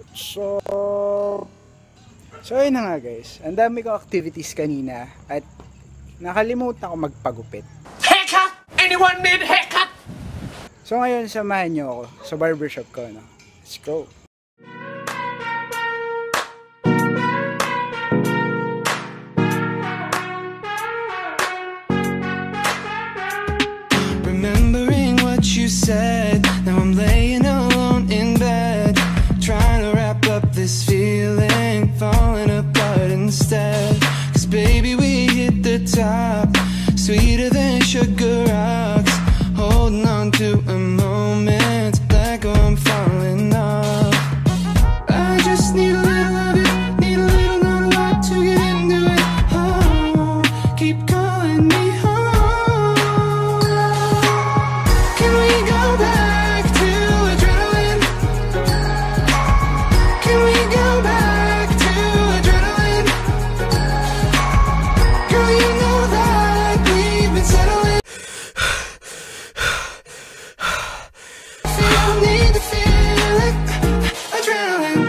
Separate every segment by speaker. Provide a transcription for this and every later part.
Speaker 1: So ayun na nga guys, ang dami kong activities kanina at nakalimutan ko magpagupit.
Speaker 2: Haircut! Anyone need haircut?
Speaker 1: So ngayon samahan nyo ako sa barbershop ko, no? Let's go!
Speaker 3: Remembering what you said, now I'm laying alone in bed, trying to wrap up this feeling, falling apart instead. Cause baby we hit the top, sweeter than sugar rocks, holding on to a moment like I'm falling off. I just need a little of it, need a little, not a lot to get into it. Oh, keep calling me home. Can we go back to adrenaline? Can we go back to adrenaline? Girl, you know that we've been settling. Feel, need to feel it, adrenaline.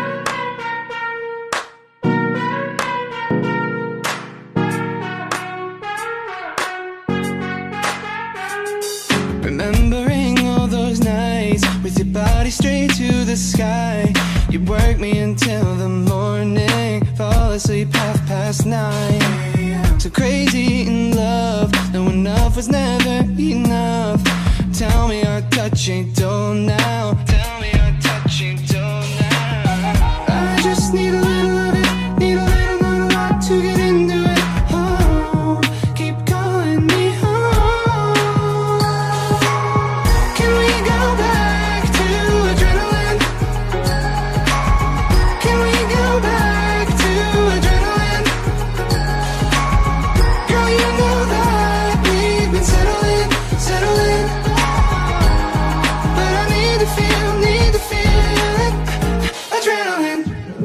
Speaker 3: Remembering all those nights with your body straight to the sky. You work me until the morning, fall asleep 9:30. So crazy in love, no enough was never enough. Tell me our touch ain't dull now. Tell me our touch ain't dull now. I just need a little of it, need a little, not a lot to get into it. Oh, keep calling me home. Can we go back to adrenaline? Can we go back to adrenaline? Girl, you know that we've been settling, settling. But I need to feel it, adrenaline.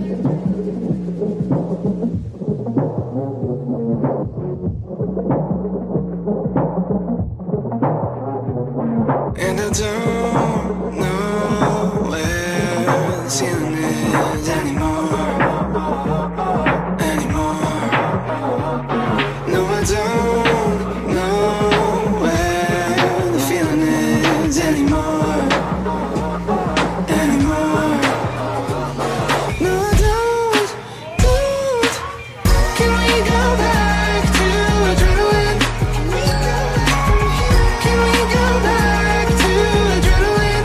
Speaker 3: And I don't know where the ceiling is anymore, anymore. No, I don't know where the feeling is anymore, anymore. No, I don't. Can we go back to adrenaline? Can we go back to adrenaline?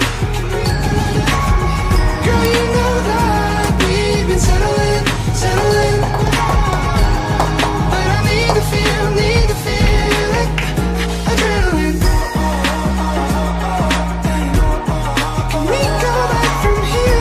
Speaker 3: Girl, you know that we've been settling, settling. But I need to feel it, adrenaline. Can we go back from here?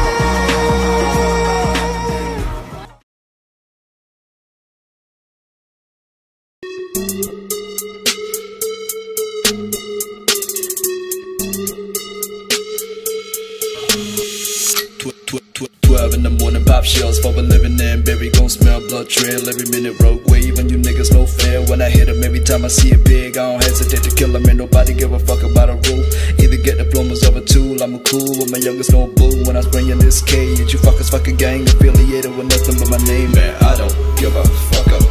Speaker 4: 12 in the morning, pop shells for a living in. Berry gon' smell blood trail every minute. Rogue wave and you niggas no fair. When I hit 'em, every time I see it big, I don't hesitate to kill 'em. Ain't nobody give a fuck about a rule. Either get diplomas of a tool. I'm a cool with my youngest no boo. When I spring in this cage, you fuckers fucking gang affiliated with nothing but my name. Man, I don't give a fuck